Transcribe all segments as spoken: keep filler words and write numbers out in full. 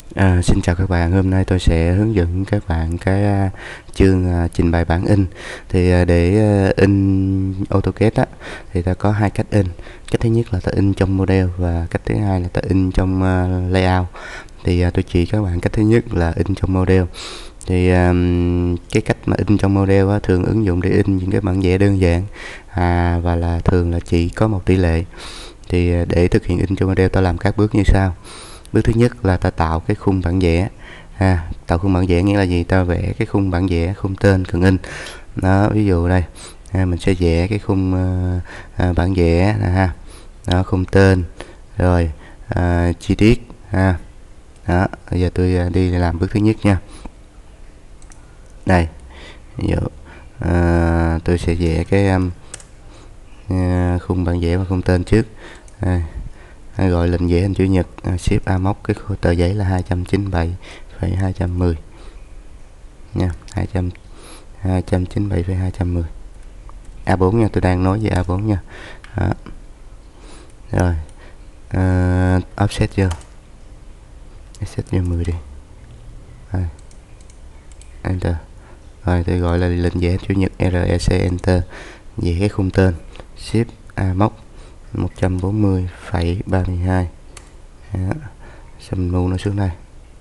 À, xin chào các bạn, hôm nay tôi sẽ hướng dẫn các bạn cái à, chương à, trình bày bản in. Thì à, để à, in AutoCAD á, thì ta có hai cách in. Cách thứ nhất là ta in trong model và cách thứ hai là ta in trong à, layout. Thì à, tôi chỉ các bạn cách thứ nhất là in trong model. Thì à, cái cách mà in trong model á, thường ứng dụng để in những cái bản vẽ đơn giản à, và là thường là chỉ có một tỷ lệ. Thì à, để thực hiện in trong model ta làm các bước như sau. Bước thứ nhất là ta tạo cái khung bản vẽ. À, tạo khung bản vẽ nghĩa là gì? Ta vẽ cái khung bản vẽ, khung tên cần in. Đó, ví dụ đây, à, mình sẽ vẽ cái khung uh, à, bản vẽ nè ha. Đó, khung tên, rồi à, chi tiết ha. Đó, bây giờ tôi đi làm bước thứ nhất nha. Đây, ví dụ à, tôi sẽ vẽ cái um, uh, khung bản vẽ và khung tên trước. Đây, gọi lệnh vẽ hình chữ nhật, shift a móc cái tờ giấy là hai trăm chín mươi bảy phẩy hai trăm mười nha, hai trăm hai trăm chín mươi bảy phẩy hai trăm mười a bốn nha, tôi đang nói về a bốn nha. Đó. Rồi uh, offset vô offset vô mười đi. Rồi. Enter. Rồi tôi gọi là lệnh vẽ chủ nhật rec, enter, vẽ cái khung tên, shift a móc một trăm bốn mươi phẩy ba mươi hai. Đó. Xong mình move nó xuống đây.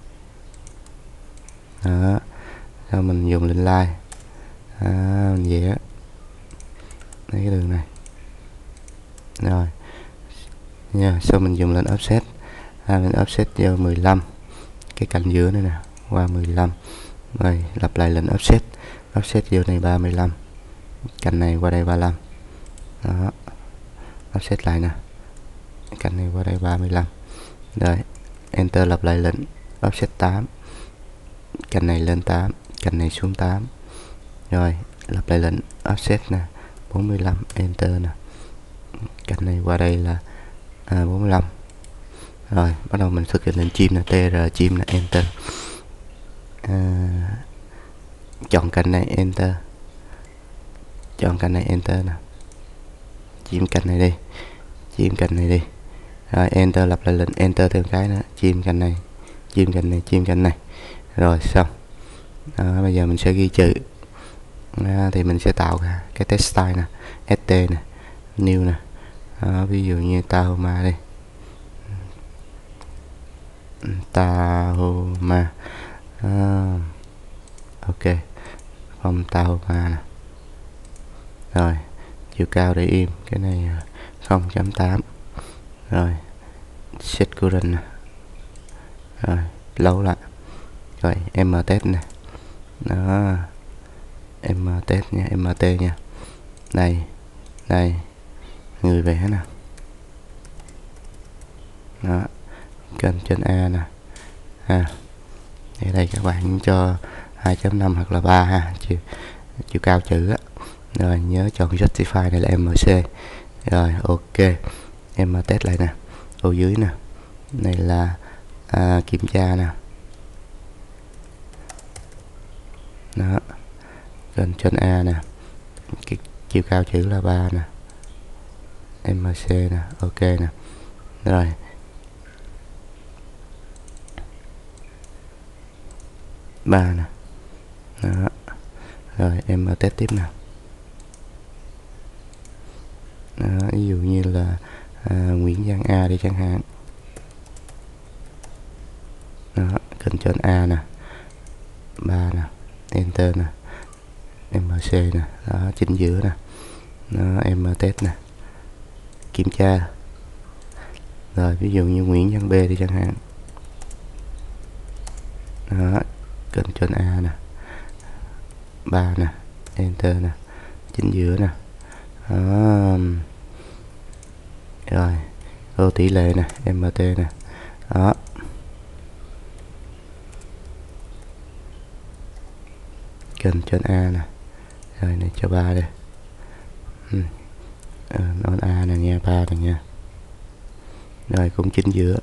Đó. Sau mình dùng lệnh line. Đó, mình vẽ lấy cái đường này. Rồi nha, sau mình dùng lệnh offset. À, mình offset vô mười lăm cái cạnh giữa này nè, qua mười lăm. Rồi lặp lại lệnh offset, offset vô này ba mươi lăm, cạnh này qua đây ba mươi lăm. Đó, offset lại nè, cạnh này qua đây ba mươi lăm. Rồi enter, lặp lại lệnh offset tám, cạnh này lên tám, cạnh này xuống tám. Rồi lặp lại lệnh offset nè, bốn mươi lăm, enter nè, cạnh này qua đây là à, bốn mươi lăm. Rồi bắt đầu mình thực hiện lệnh chim nè, tr chim nè, enter. À, chọn cạnh này, enter, chọn cạnh này, enter nè, chim cạnh này đi, chim cạnh này đi. Rồi enter, lặp lại lệnh enter thêm cái nữa, chim cạnh này, chim cạnh này, chim cạnh này. Rồi xong. Đó, bây giờ mình sẽ ghi chữ. Đó, thì mình sẽ tạo cái text style nè, st nè, new nè. Đó, ví dụ như Tahoma đi, Tahoma. Đó. Ok, phong Tahoma nè. Rồi chiều cao để im, cái này không chấm tám. Rồi set current nè. Rồi lâu lại. Rồi mtest nè. Đó, mtest nha, mt nha. Đây, đây, người vẽ nè. Đó, kênh trên A nè. À, ở đây các bạn cho hai chấm năm hoặc là ba ha, chiều, chiều cao chữ á. Rồi nhớ chọn justify này là mc. Rồi ok, em test lại nè, ô dưới nè, này là à, kiểm tra nè. Đó, kênh trên A nè, cái chiều cao chữ là ba nè, mc nè, ok nè. Rồi ba nè. Đó. Rồi em test tiếp nè. Đó, ví dụ như là à, Nguyễn Văn A đi chẳng hạn. Đó, kênh trên A nè, ba nè, enter nè, mc nè, đó, chính giữa nè. Đó, em test nè, kiểm tra. Rồi ví dụ như Nguyễn Văn B đi chẳng hạn. Đó, kênh trên A nè, ba nè, enter nè, chính giữa nè. Đó. Rồi ô tỷ lệ nè, mt nè. Đó, kênh trên A nè. Rồi này cho ba đây. Ừ. À, nói A nè nha, ba nè nha. Rồi cũng chính giữa.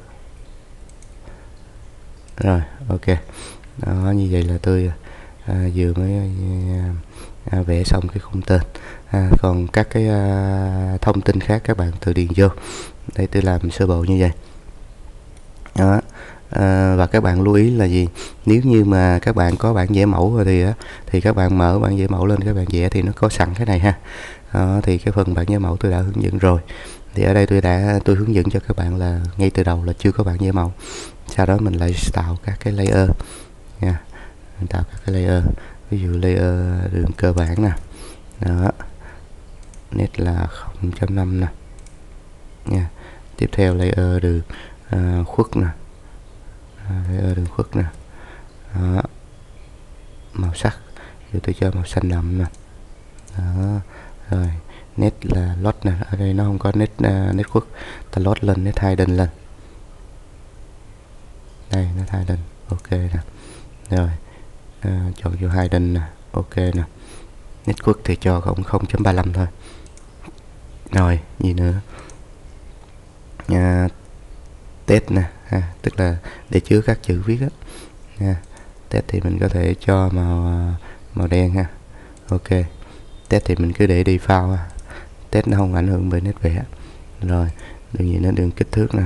Rồi ok. Đó, như vậy là tôi à, vừa mới à, vẽ xong cái khung tên. À, còn các cái à, thông tin khác các bạn tự điền vô. Đây tôi làm sơ bộ như vậy. Đó. À, và các bạn lưu ý là gì, nếu như mà các bạn có bản vẽ mẫu rồi thì á, thì các bạn mở bản vẽ mẫu lên các bạn vẽ thì nó có sẵn cái này ha. Đó, thì cái phần bản vẽ mẫu tôi đã hướng dẫn rồi. Thì ở đây tôi đã tôi hướng dẫn cho các bạn là ngay từ đầu là chưa có bản vẽ mẫu. Sau đó mình lại tạo các cái layer nha, mình tạo các cái layer, ví dụ layer đường cơ bản nè, đó, nét là không chấm năm nè nha. Tiếp theo layer đường uh, khuất nè, à, layer đường khuất nè, đó. Màu sắc thì tôi cho màu xanh đậm nè, đó. Rồi nét là lót nè, ở đây nó không có nét uh, nét khuất, ta lót lên nét hidden lên, đây nét hidden, ok nè. Rồi à, chọn vô hidden nè, ok nè. Nét khuất thì cho không chấm ba lăm thôi. Rồi gì nữa, à, test nè ha, tức là để chứa các chữ viết á nha. Test thì mình có thể cho màu màu đen ha, ok. Test thì mình cứ để default ha, test nó không ảnh hưởng bởi nét vẽ. Rồi đường gì nữa, đường kích thước nè,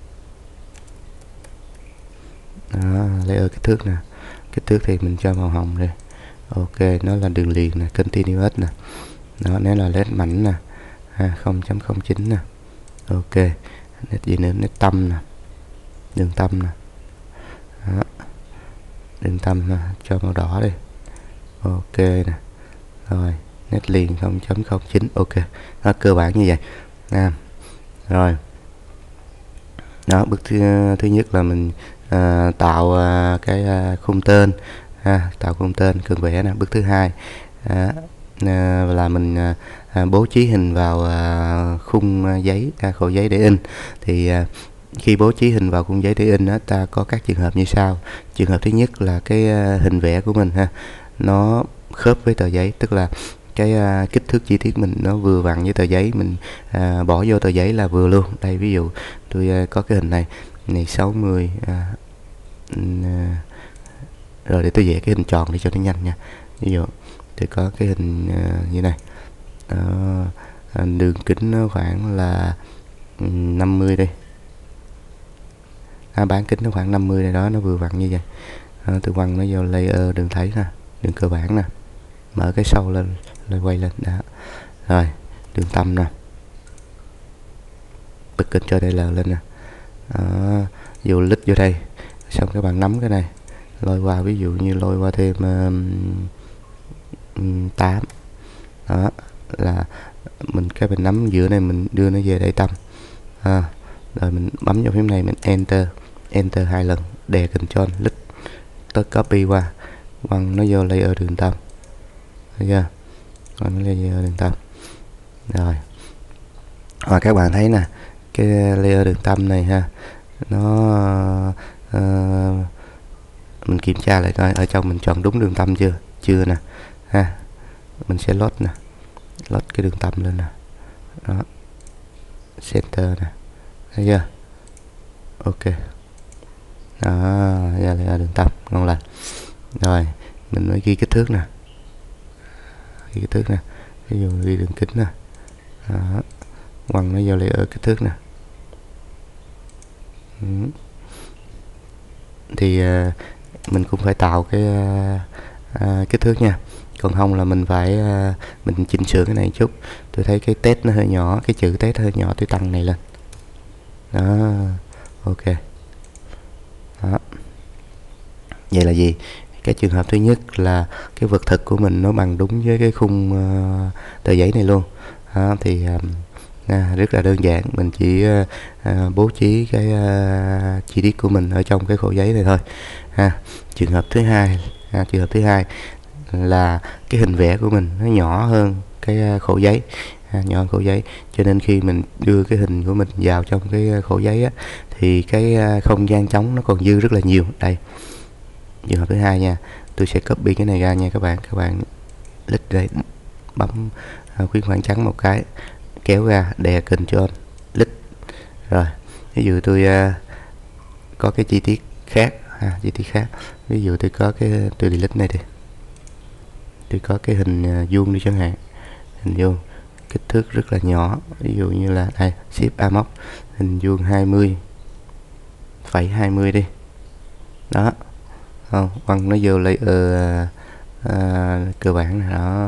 đó, layer kích thước nè, kích thước thì mình cho màu hồng đây, ok. Nó là đường liền nè, continuous nè, đó, nếu là nét mảnh nè ha, không chấm không chín nè, ok. Nét gì nữa, nét tâm nè, đường tâm nè, đó. Đường tâm nè, cho màu đỏ đi, ok nè. Rồi nét liền không chấm không chín, ok. Đó, cơ bản như vậy à. Rồi đó, bước thứ, thứ nhất là mình à, tạo à, cái à, khung tên ha, tạo khung tên cần vẽ nè. Bước thứ hai à, à, là mình à, bố trí hình vào à, khung à, giấy, à, khổ giấy để in. Thì à, khi bố trí hình vào khung giấy để in đó, ta có các trường hợp như sau. Trường hợp thứ nhất là cái à, hình vẽ của mình ha, nó khớp với tờ giấy, tức là cái uh, kích thước chi tiết mình nó vừa vặn với tờ giấy, mình uh, bỏ vô tờ giấy là vừa luôn. Đây ví dụ tôi uh, có cái hình này này sáu mươi uh, uh, rồi để tôi vẽ cái hình tròn để cho nó nhanh nha. Ví dụ tôi có cái hình uh, như này, uh, đường kính nó khoảng là um, năm mươi đi, à, bán kính nó khoảng năm mươi này đó, nó vừa vặn như vậy. Uh, tôi quăng nó vô layer đường thấy nè, đường cơ bản nè, mở cái sâu lên rồi quay lên đó. Rồi đường tâm nè, bật kênh cho đây là lên nè, đó, vô lít vô đây, xong các bạn nắm cái này lôi qua, ví dụ như lôi qua thêm um, tám, đó là mình cái mình nắm giữa này, mình đưa nó về đây tâm à, rồi mình bấm vào phím này, mình enter enter hai lần, đè Ctrl lít tới copy qua, quăng nó vô layer đường tâm, thấy chưa, quăng nó layer đường tâm. Rồi và các bạn thấy nè, cái layer đường tâm này ha, nó uh, mình kiểm tra lại coi ở trong mình chọn đúng đường tâm chưa, chưa nè ha. Mình sẽ load nè, load cái đường tâm lên nè, đó, center nè, thấy chưa, ok. Đó, ra là đường tâm ngon lành. Rồi mình mới ghi kích thước nè, ghi kích thước nè, ví dụ ghi đường kính nè, đó, quăng nó vô layer kích thước nè. Ừ. Thì uh, mình cũng phải tạo cái uh, uh, kích thước nha, còn không là mình phải uh, mình chỉnh sửa cái này chút. Tôi thấy cái test nó hơi nhỏ, cái chữ test hơi nhỏ, tôi tăng này lên, đó, ok. Đó. Vậy là gì, cái trường hợp thứ nhất là cái vật thực của mình nó bằng đúng với cái khung uh, tờ giấy này luôn. Đó, thì uh, À, rất là đơn giản, mình chỉ à, bố trí cái à, chi tiết của mình ở trong cái khổ giấy này thôi ha. Trường hợp thứ hai à, trường hợp thứ hai là cái hình vẽ của mình nó nhỏ hơn cái à, khổ giấy, à, nhỏ hơn khổ giấy, cho nên khi mình đưa cái hình của mình vào trong cái khổ giấy á, thì cái à, không gian trống nó còn dư rất là nhiều. Đây trường hợp thứ hai nha, tôi sẽ copy cái này ra nha các bạn. Các bạn click đây, bấm à, khuyến khoảng trắng một cái, kéo ra, đè Ctrl lít. Rồi ví dụ tôi uh, có cái chi tiết khác ha, chi tiết khác, ví dụ tôi có cái, tôi delete này đi, tôi có cái hình uh, vuông đi chẳng hạn, hình vuông kích thước rất là nhỏ, ví dụ như là đây, shift a móc hình vuông hai mươi phẩy hai mươi đi, đó không quăng nó vô layer uh, uh, cơ bản này đó.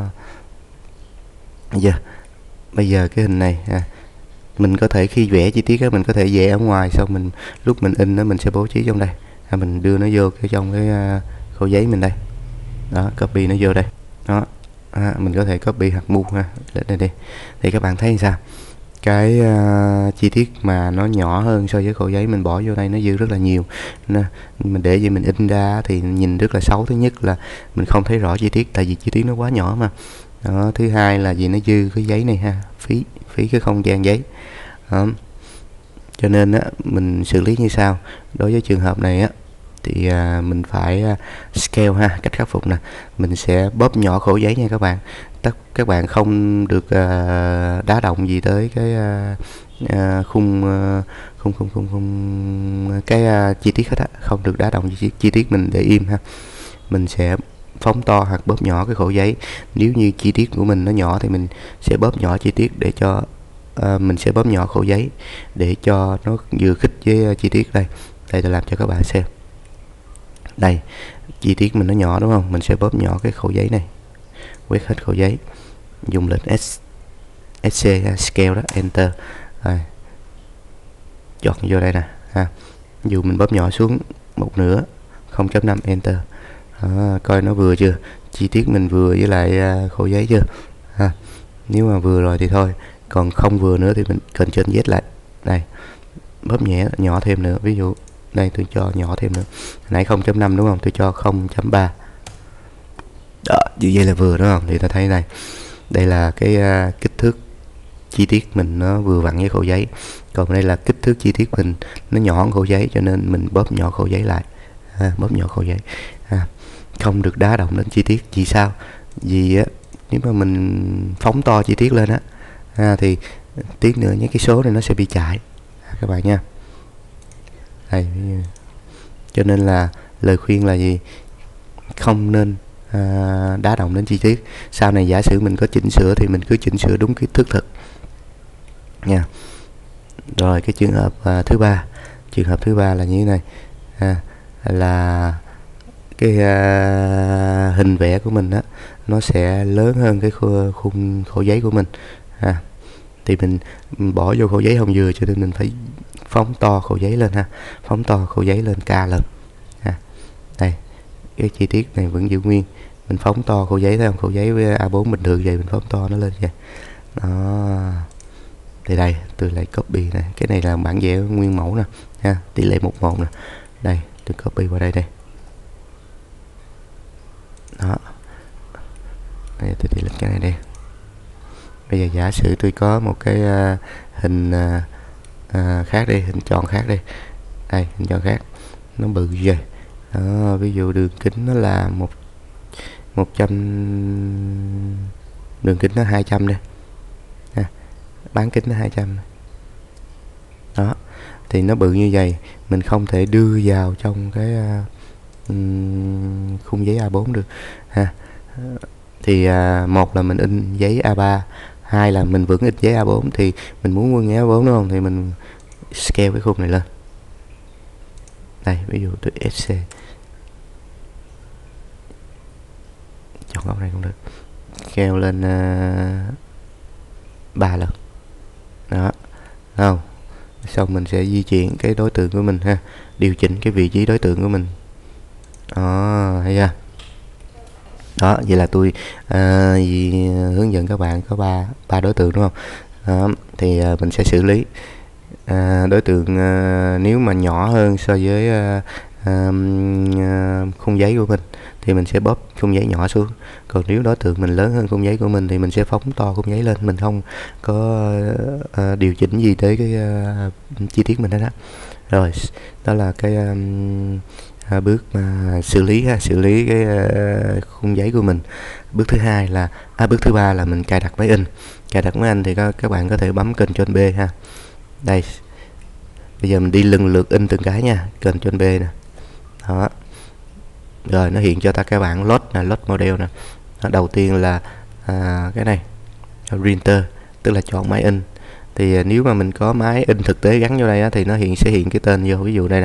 Bây giờ bây giờ cái hình này à, mình có thể khi vẽ chi tiết á, mình có thể vẽ ở ngoài, xong mình lúc mình in nó mình sẽ bố trí trong đây, à, mình đưa nó vô cái trong cái uh, khổ giấy mình đây đó, copy nó vô đây đó. À, mình có thể copy hạt mu ha, lên đây đi thì các bạn thấy sao, cái uh, chi tiết mà nó nhỏ hơn so với khổ giấy mình bỏ vô đây nó dư rất là nhiều. Nên mình để gì mình in ra thì nhìn rất là xấu. Thứ nhất là mình không thấy rõ chi tiết tại vì chi tiết nó quá nhỏ mà đó. Thứ hai là vì nó dư cái giấy này ha, phí phí cái không gian giấy đó. Cho nên á, mình xử lý như sau. Đối với trường hợp này á thì à, mình phải à, scale ha. Cách khắc phục nè, mình sẽ bóp nhỏ khổ giấy nha các bạn. Tất các bạn không được à, đá động gì tới cái à, à, khung à, khung khung khung khung cái à, chi tiết hết á, không được đá động chi, chi tiết, mình để im ha. Mình sẽ phóng to hoặc bóp nhỏ cái khổ giấy. Nếu như chi tiết của mình nó nhỏ thì mình sẽ bóp nhỏ chi tiết để cho à, mình sẽ bóp nhỏ khổ giấy để cho nó vừa khít với uh, chi tiết đây. Đây tôi làm cho các bạn xem. Đây, chi tiết mình nó nhỏ đúng không? Mình sẽ bóp nhỏ cái khổ giấy này, quét hết khổ giấy, dùng lệnh S, SC scale đó, enter. Rồi. Chọn vô đây nè ha. Dù mình bóp nhỏ xuống một nửa, không chấm năm, enter. Đó, coi nó vừa chưa? Chi tiết mình vừa với lại uh, khổ giấy chưa? Ha. Nếu mà vừa rồi thì thôi, còn không vừa nữa thì mình cần trên Z lại. Đây, bóp nhẹ nhỏ thêm nữa, ví dụ đây tôi cho nhỏ thêm nữa, nãy không chấm năm đúng không, tôi cho không chấm ba đó, như vậy là vừa đúng không? Thì ta thấy này, đây là cái uh, kích thước chi tiết mình nó vừa vặn với khổ giấy, còn đây là kích thước chi tiết mình nó nhỏ hơn khổ giấy, cho nên mình bóp nhỏ khổ giấy lại ha, bóp nhỏ khổ giấy ha. Không được đá động đến chi tiết. Vì sao? Vì á, nếu mà mình phóng to chi tiết lên á ha, thì tiếc nữa những cái số này nó sẽ bị chạy các bạn nha. Đây, cho nên là lời khuyên là gì, không nên à, đá động đến chi tiết. Sau này giả sử mình có chỉnh sửa thì mình cứ chỉnh sửa đúng kích thước thực nha. Rồi cái trường hợp à, thứ ba, trường hợp thứ ba là như thế này à, là cái à, hình vẽ của mình á nó sẽ lớn hơn cái khung, khung khổ giấy của mình à. Thì mình, mình bỏ vô khổ giấy không vừa, cho nên mình phải phóng to khổ giấy lên ha, phóng to khổ giấy lên K lần ha. Đây, cái chi tiết này vẫn giữ nguyên, mình phóng to khổ giấy, thấy không? Khổ giấy với A bốn bình thường vậy, mình phóng to nó lên vậy đó. Thì đây tôi lại copy này, cái này là bản vẽ nguyên mẫu nè ha, tỷ lệ một một nè. Đây tôi copy vào đây đây đó. Đây tôi delete cái này đi. Bây giờ giả sử tôi có một cái uh, hình uh, uh, khác đi, hình tròn khác đi. Đây, hình tròn khác nó bự vậy đó, ví dụ đường kính nó là một một trăm, đường kính nó hai trăm đi ha, bán kính nó hai trăm đó, thì nó bự như vậy, mình không thể đưa vào trong cái uh, um, khung giấy A bốn được ha. Thì uh, một là mình in giấy A ba, hai là mình vẫn in giấy A bốn. Thì mình muốn nguyên giấy A bốn đúng không, thì mình scale cái khung này lên. Đây, ví dụ tôi ét xê, chọn góc này cũng được, scale lên ba uh, lần đó, không? Xong mình sẽ di chuyển cái đối tượng của mình ha, điều chỉnh cái vị trí đối tượng của mình đó, thấy chưa? Đó, vậy là tôi à, vì hướng dẫn các bạn có ba ba đối tượng đúng không? Đó, thì à, mình sẽ xử lý à, đối tượng à, nếu mà nhỏ hơn so với à, à, khung giấy của mình thì mình sẽ bóp khung giấy nhỏ xuống. Còn nếu đối tượng mình lớn hơn khung giấy của mình thì mình sẽ phóng to khung giấy lên, mình không có à, điều chỉnh gì tới cái à, chi tiết mình đó đó. Rồi đó là cái à, À, bước mà xử lý ha, xử lý cái uh, khung giấy của mình. Bước thứ hai là à, bước thứ ba là mình cài đặt máy in. Cài đặt máy in thì các, các bạn có thể bấm Ctrl B ha. Đây, bây giờ mình đi lần lượt in từng cái nha, Ctrl B nè đó. Rồi nó hiện cho ta các bạn load là load model nè. Đó, đầu tiên là à, cái này printer, tức là chọn máy in. Thì à, nếu mà mình có máy in thực tế gắn vô đây á, thì nó hiện sẽ hiện cái tên vô, ví dụ đây nè,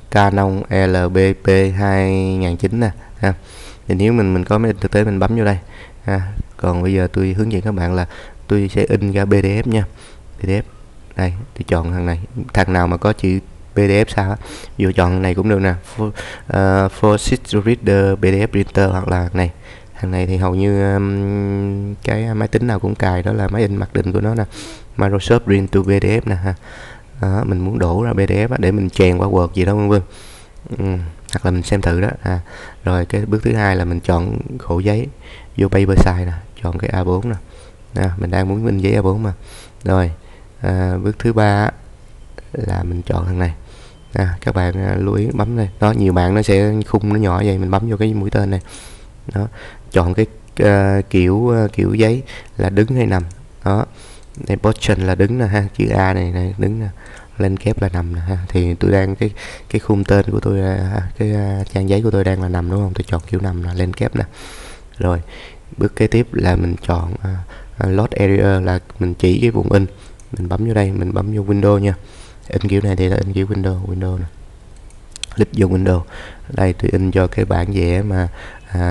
Canon L B P hai nghìn chín nè ha. Thì nếu mình mình có máy in thực tế mình bấm vô đây ha. Còn bây giờ tôi hướng dẫn các bạn là tôi sẽ in ra pê đê ép nha. pê đê ép đây, tôi chọn thằng này, thằng nào mà có chữ pê đê ép sao á, vừa chọn thằng này cũng được nè, for, uh, for six reader pê đê ép printer, hoặc là thằng này. Thằng này thì hầu như um, cái máy tính nào cũng cài, đó là máy in mặc định của nó nè, Microsoft Print to pê đê ép nè ha. Đó, mình muốn đổ ra pê đê ép á, để mình chèn qua Word gì đó vân vân, ừ, hoặc là mình xem thử đó à. Rồi cái bước thứ hai là mình chọn khổ giấy, vô paper size nè, chọn cái A bốn nè à, mình đang muốn in giấy A bốn mà. Rồi à, bước thứ ba là mình chọn thằng này à, các bạn à, lưu ý bấm đây đó, nhiều bạn nó sẽ khung nó nhỏ vậy, mình bấm vô cái mũi tên này đó, chọn cái uh, kiểu uh, kiểu giấy là đứng hay nằm đó. Đây position là đứng nè ha, chữ A này, này đứng nè, lên kép là nằm nè ha. Thì tôi đang cái cái khung tên của tôi, cái uh, trang giấy của tôi đang là nằm đúng không, tôi chọn kiểu nằm là lên kép nè. Rồi bước kế tiếp là mình chọn uh, uh, load area, là mình chỉ cái vùng in, mình bấm vô đây, mình bấm vô Windows nha. In kiểu này thì là in kiểu Windows, Windows nè, click vô Windows. Đây tôi in cho cái bản vẽ mà à,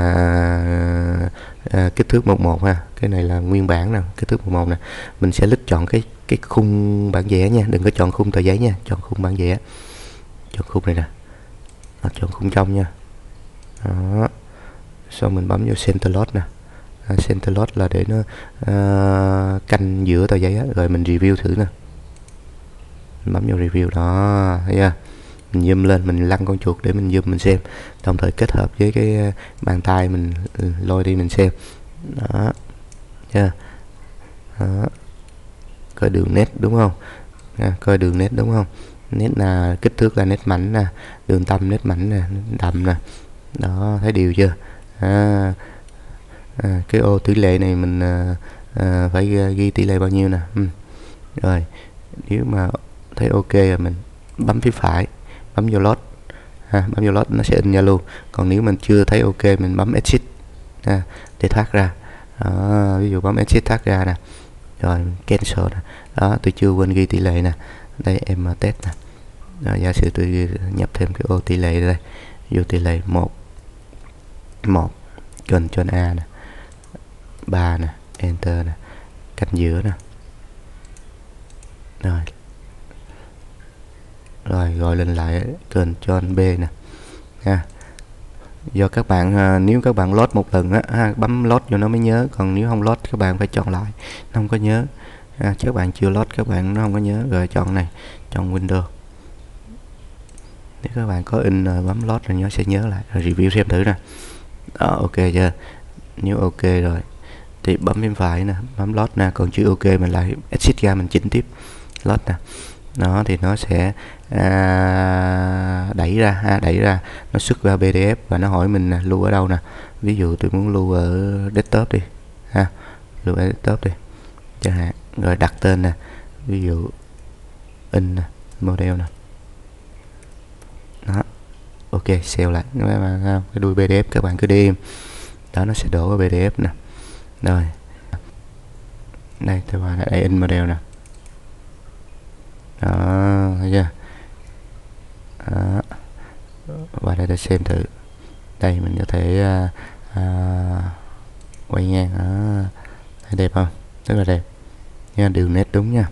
à, kích thước mười một ha, cái này là nguyên bản nè, kích thước mười một nè. Mình sẽ click chọn cái cái khung bản vẽ nha, đừng có chọn khung tờ giấy nha, chọn khung bản vẽ, chọn khung này nè, à, chọn khung trong nha. Đó. Sau mình bấm vô center load nè, à, center load là để nó à, canh giữa tờ giấy á. Rồi mình review thử nè, mình bấm vô review đó, thấy chưa? Mình zoom lên, mình lăn con chuột để mình zoom mình xem, đồng thời kết hợp với cái bàn tay mình lôi đi mình xem đó, yeah. Đó. Coi đường nét đúng không à, coi đường nét đúng không, nét là kích thước là nét mảnh nè, đường tâm nét mảnh nè, đậm nè đó, thấy điều chưa à, à, cái ô tỷ lệ này mình à, à, phải ghi tỷ lệ bao nhiêu nè, ừ. Rồi nếu mà thấy ok rồi mình bấm phía phải, bấm vô load ha, bấm vô load nó sẽ in ra luôn. Còn nếu mình chưa thấy ok mình bấm exit ha, để thoát ra đó, ví dụ bấm exit thoát ra nè, rồi cancel nè. Đó, tôi chưa quên ghi tỷ lệ nè, đây em test nè đó, giả sử tôi nhập thêm cái ô tỷ lệ đây, vô tỷ lệ một một, Ctrl A nè, ba nè, enter nè, cạnh giữa nè, rồi rồi gọi lên lại Ctrl B nè ha. Do các bạn à, nếu các bạn load một lần á ha, bấm load vô nó mới nhớ, còn nếu không load các bạn phải chọn lại, nó không có nhớ ha. Các bạn chưa load các bạn nó không có nhớ. Rồi chọn này, chọn Windows, nếu các bạn có in rồi bấm load rồi nó sẽ nhớ lại. Rồi review xem thử nè đó, ok chưa? Nếu ok rồi thì bấm bên phải nè, bấm load nè, còn chưa ok mình lại exit ra, mình chỉnh tiếp load nè. Đó thì nó sẽ à, đẩy ra ha, đẩy ra nó xuất ra pê đê ép và nó hỏi mình nè, lưu ở đâu nè. Ví dụ tôi muốn lưu ở desktop đi ha, lưu ở desktop đi chẳng hạn. Rồi đặt tên nè, ví dụ in nè, model nè đó, ok save lại cái đuôi pê đê ép các bạn cứ đi im đó, nó sẽ đổ vào pê đê ép nè. Rồi đây tôi vào đây in model nè đó, thấy chưa đó. Và đây ta xem thử, đây mình có thể à, à, quay ngang đó. Thấy đẹp không, rất là đẹp nha, đường nét đúng nha.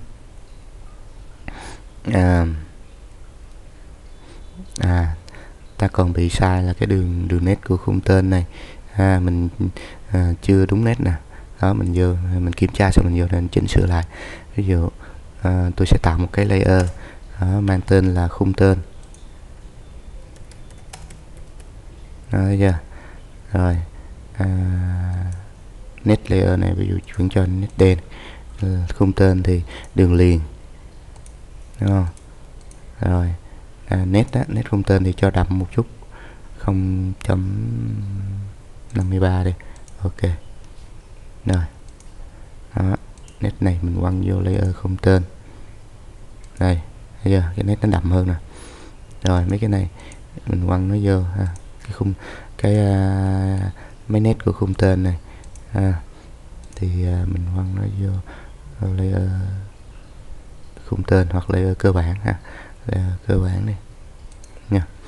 à, à ta còn bị sai là cái đường đường nét của khung tên này ha, mình à, chưa đúng nét nè đó, mình vô mình kiểm tra xong mình vô nên chỉnh sửa lại. Ví dụ à, tôi sẽ tạo một cái layer đó, mang tên là khung tên đó, thấy chưa? Rồi à, nét layer này ví dụ chuyển cho nét đen, khung tên thì đường liền đúng không? Rồi à, nét đó, nét khung tên thì cho đậm một chút, không chấm năm mươi ba đi, ok rồi đó, nét này mình quăng vô layer khung tên đây, thấy chưa? Cái nét nó đậm hơn nè. Rồi mấy cái này mình quăng nó vô ha, cái khung cái uh, mấy nét của khung tên này ha, thì uh, mình quăng nó vô layer khung tên hoặc layer cơ bản ha, layer cơ bản này nha.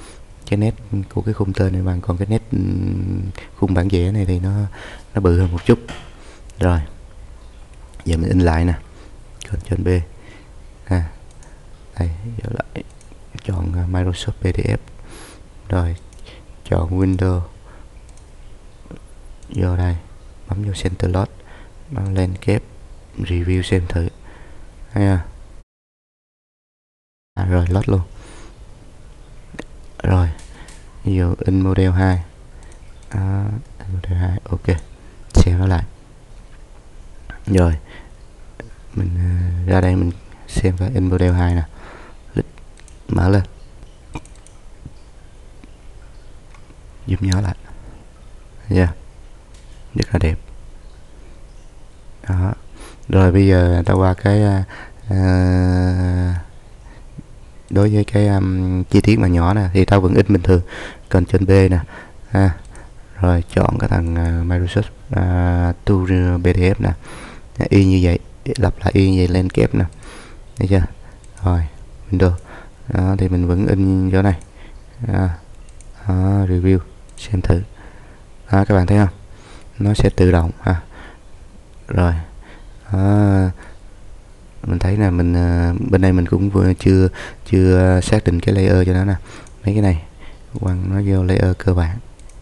cái nét của cái khung tên này bạn, còn cái nét khung bản vẽ này thì nó nó bự hơn một chút. Rồi giờ mình in lại nè, Ctrl B, à, đây giờ lại chọn Microsoft pê đê ép, rồi chọn Windows, vô đây bấm vô Center Load, bấm lên kép review xem thử ha. À, rồi load luôn. Rồi ví dụ in model hai, à, in model hai, ok, xem nó lại. Rồi mình uh, ra đây mình xem cái in model hai nè, mở lên, zoom nhỏ lại, yeah, rất là đẹp. Đó. Rồi bây giờ ta qua cái uh, đối với cái um, chi tiết mà nhỏ nè thì tao vẫn in bình thường, Ctrl B nè, ha. Rồi chọn cái thằng uh, Microsoft uh, Tool pê đê ép nè, y như vậy, lặp lại y như vậy, lên kép nè, thấy chưa? Rồi Windows, đó, thì mình vẫn in chỗ này, à, đó, review xem thử, đó, các bạn thấy không, nó sẽ tự động ha. Rồi đó, mình thấy là mình uh, bên đây mình cũng vừa chưa chưa xác định cái layer cho nó nè, mấy cái này quăng nó vô layer cơ bản.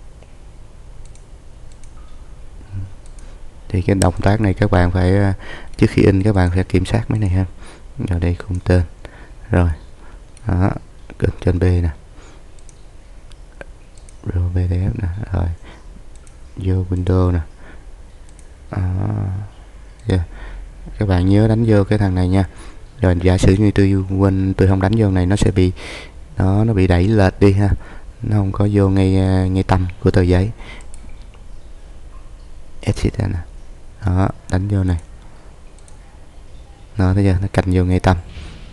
Thì cái động tác này các bạn phải uh, trước khi in các bạn phải kiểm soát mấy này ha. Ở đây khung tên, rồi đó, Ctrl B nè, rồi pê đê ép nè, rồi vô Windows nè, đó, yeah. Các bạn nhớ đánh vô cái thằng này nha. Rồi giả sử như tôi quên tôi không đánh vô này, nó sẽ bị nó nó bị đẩy lệch đi ha, nó không có vô ngay ngay tâm của tờ giấy. Exit nè, đó, đánh vô này, nó thấy chưa, nó cạnh vô ngay tâm.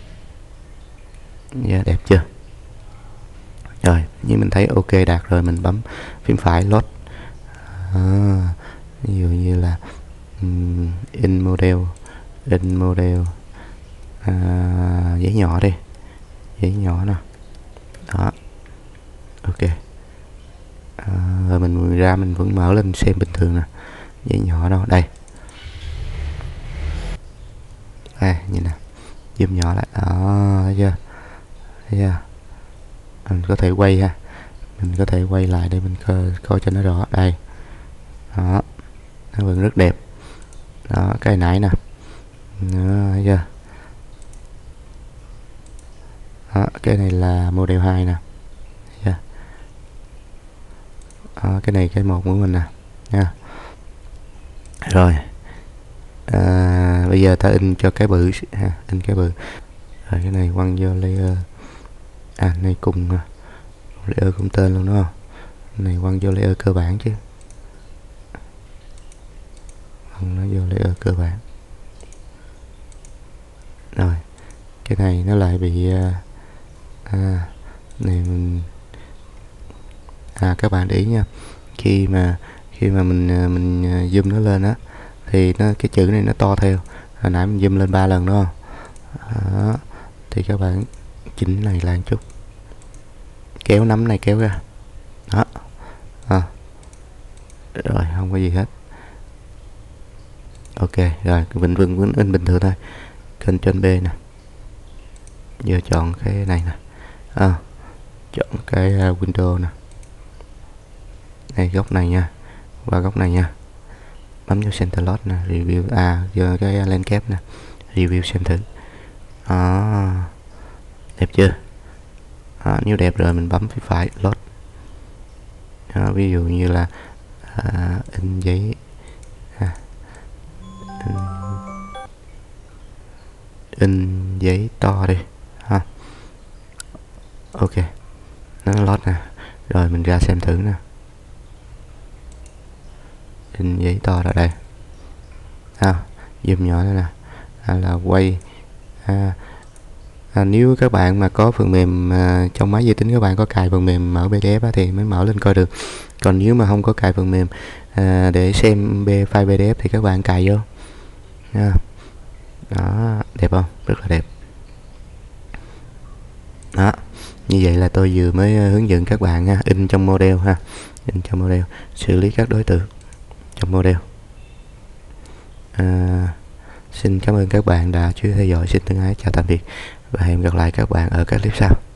Dạ, đẹp chưa? Rồi như mình thấy ok đạt rồi, mình bấm phím phải load, à, ví dụ như là um, in model, in model, à, giấy nhỏ đi, giấy nhỏ nè, đó, ok, à, rồi mình ra mình vẫn mở lên xem bình thường nè, giấy nhỏ đâu, đây, đây nhìn nè, zoom nhỏ lại, đó, thấy chưa, thấy chưa, mình có thể quay ha, mình có thể quay lại để mình coi, coi cho nó rõ, đây, đó, nó vẫn rất đẹp, đó, cái nãy nè, đó, thấy chưa, đó, cái này là model hai nè, yeah. Đó, cái này cái một của mình nè nha. Rồi à, bây giờ ta in cho cái bự ha, in cái bự, rồi cái này quăng vô layer, à này cùng layer cũng tên luôn đúng không, này quăng vô layer cơ bản chứ, quăng nó vô layer cơ bản. Rồi cái này nó lại bị à, này mình à các bạn để ý nha, khi mà khi mà mình mình zoom nó lên á thì nó cái chữ này nó to theo, hồi nãy mình zoom lên ba lần đúng không, đó, thì các bạn chỉnh này lại một chút, kéo nắm này kéo ra, đó, à. Rồi không có gì hết, ok. Rồi mình vẫn vẫn in bình thường thôi, Ctrl B nè, giờ chọn cái này nè, à, chọn cái uh, Windows nè, đây góc này nha, qua góc này nha, bấm vô Center Load nè, review, à giờ cái lên kép nè, review xem thử, đó, đẹp chưa, đó, nếu đẹp rồi mình bấm phía phải load, đó, ví dụ như là à, in giấy, à, in, in giấy to đi ha, ok, nó load nè, rồi mình ra xem thử nè, in giấy to là đây, à, zoom nhỏ đây nè, à, là quay, à, à, nếu các bạn mà có phần mềm à, trong máy vi tính các bạn có cài phần mềm mở pê đê ép á, thì mới mở lên coi được, còn nếu mà không có cài phần mềm à, để xem file pê đê ép thì các bạn cài vô à. Đó, đẹp không, rất là đẹp, đó, Như vậy là tôi vừa mới hướng dẫn các bạn ha, in trong model ha, in trong model, xử lý các đối tượng trong model. À, xin cảm ơn các bạn đã chú ý theo dõi. Xin thân ái chào tạm biệt và hẹn gặp lại các bạn ở các clip sau.